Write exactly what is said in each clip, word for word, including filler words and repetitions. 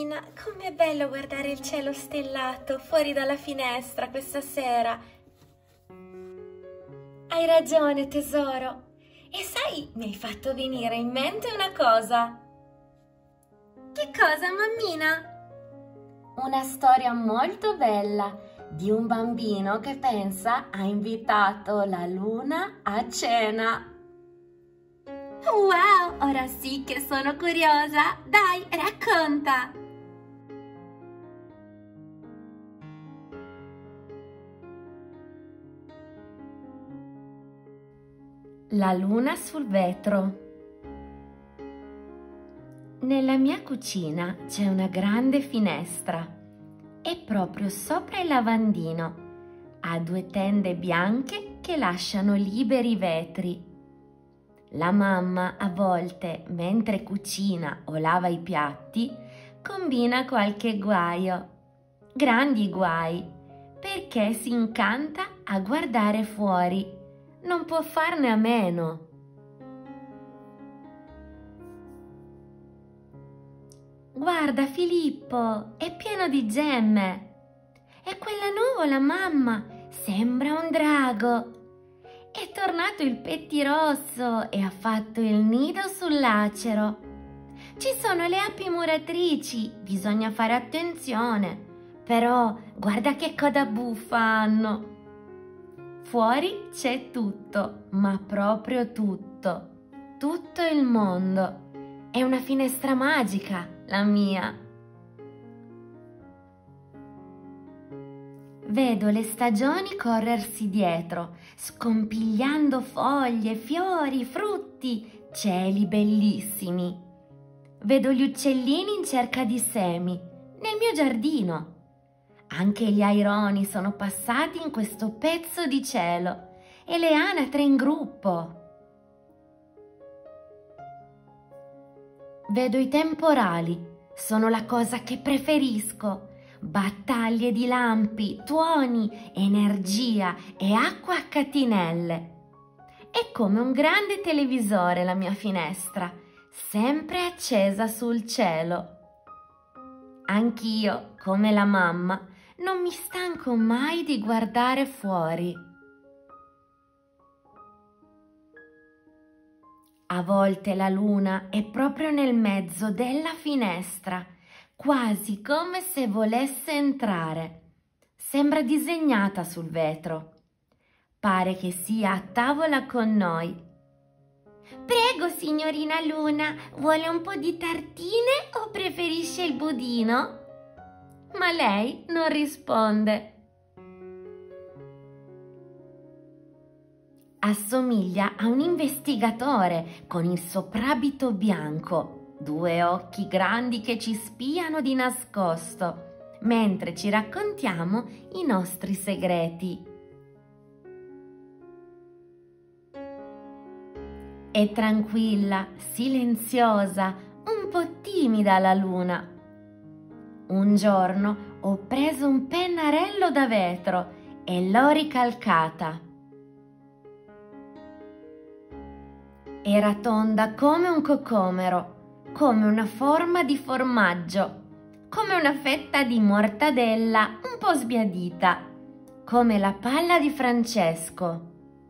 mammina, com'è bello guardare il cielo stellato fuori dalla finestra questa sera. Hai ragione, tesoro. E sai, mi hai fatto venire in mente una cosa. Che cosa, mammina? Una storia molto bella di un bambino che pensa ha invitato la luna a cena. Wow, ora sì che sono curiosa. Dai, racconta. La luna sul vetro. Nella mia cucina c'è una grande finestra e proprio sopra il lavandino ha due tende bianche che lasciano liberi i vetri. La mamma a volte, mentre cucina o lava i piatti, combina qualche guaio, grandi guai, perché si incanta a guardare fuori, non può farne a meno. Guarda Filippo, è pieno di gemme. E quella nuvola, mamma, sembra un drago. È tornato il pettirosso e ha fatto il nido sull'acero. Ci sono le api muratrici, bisogna fare attenzione. Però guarda che coda buffa hanno. Fuori c'è tutto, ma proprio tutto. Tutto il mondo. È una finestra magica, la mia. Vedo le stagioni corrersi dietro, scompigliando foglie, fiori, frutti, cieli bellissimi. Vedo gli uccellini in cerca di semi, nel mio giardino. Anche gli aironi sono passati in questo pezzo di cielo e le anatre in gruppo. Vedo i temporali, sono la cosa che preferisco. Battaglie di lampi, tuoni, energia e acqua a catinelle. È come un grande televisore la mia finestra, sempre accesa sul cielo. Anch'io, come la mamma, non mi stanco mai di guardare fuori. A volte la luna è proprio nel mezzo della finestra, quasi come se volesse entrare. Sembra disegnata sul vetro. Pare che sia a tavola con noi. Prego, signorina Luna, vuole un po' di tartine o preferisce il budino? Ma lei non risponde. Assomiglia a un investigatore con il soprabito bianco, due occhi grandi che ci spiano di nascosto, mentre ci raccontiamo i nostri segreti. È tranquilla, silenziosa, un po' timida la luna. Un giorno ho preso un pennarello da vetro e l'ho ricalcata. Era tonda come un cocomero, come una forma di formaggio, come una fetta di mortadella un po' sbiadita, come la palla di Francesco,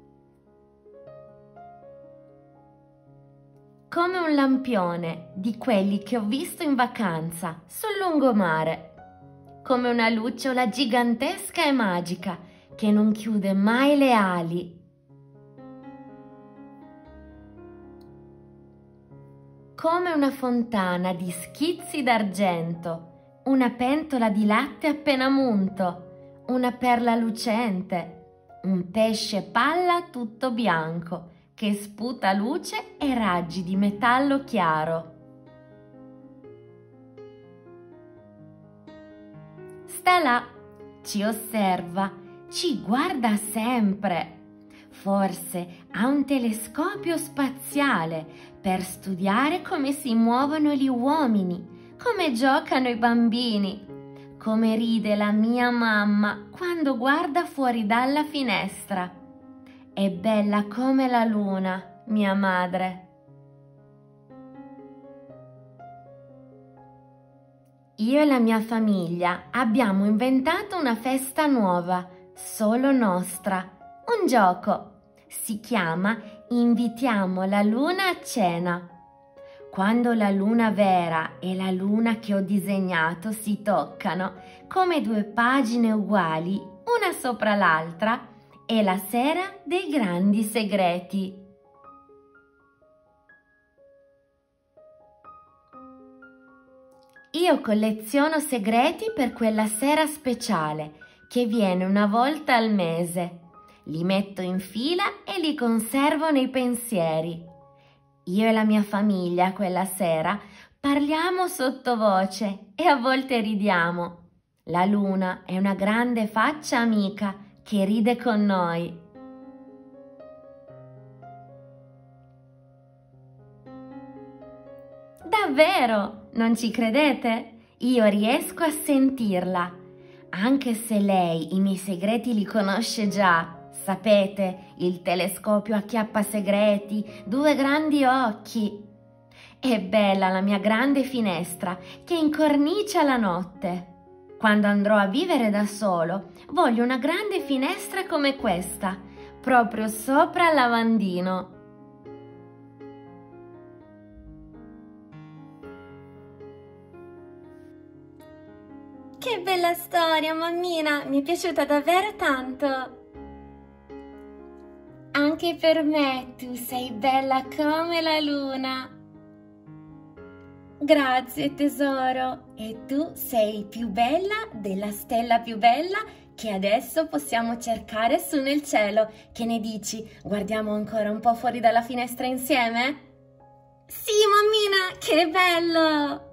come un lampione di quelli che ho visto in vacanza sul lungomare, come una lucciola gigantesca e magica che non chiude mai le ali. Come una fontana di schizzi d'argento, una pentola di latte appena munto, una perla lucente, un pesce palla tutto bianco che sputa luce e raggi di metallo chiaro. Sta là, ci osserva, ci guarda sempre. Forse ha un telescopio spaziale per studiare come si muovono gli uomini, come giocano i bambini, come ride la mia mamma quando guarda fuori dalla finestra. È bella come la luna, mia madre. Io e la mia famiglia abbiamo inventato una festa nuova, solo nostra, un gioco. Si chiama Invitiamo la luna a cena. Quando la luna vera e la luna che ho disegnato si toccano come due pagine uguali, una sopra l'altra, è la sera dei grandi segreti. Io colleziono segreti per quella sera speciale che viene una volta al mese. Li metto in fila e li conservo nei pensieri. Io e la mia famiglia quella sera parliamo sottovoce e a volte ridiamo. La luna è una grande faccia amica che ride con noi. Davvero? Non ci credete? Io riesco a sentirla, anche se lei i miei segreti li conosce già. Sapete, il telescopio acchiappa segreti, due grandi occhi. È bella la mia grande finestra che incornicia la notte. Quando andrò a vivere da solo, voglio una grande finestra come questa, proprio sopra il lavandino. Che bella storia, mammina! Mi è piaciuta davvero tanto! Anche per me tu sei bella come la luna. Grazie tesoro, e tu sei più bella della stella più bella che adesso possiamo cercare su nel cielo. Che ne dici? Guardiamo ancora un po' fuori dalla finestra insieme? Sì, mammina, che bello!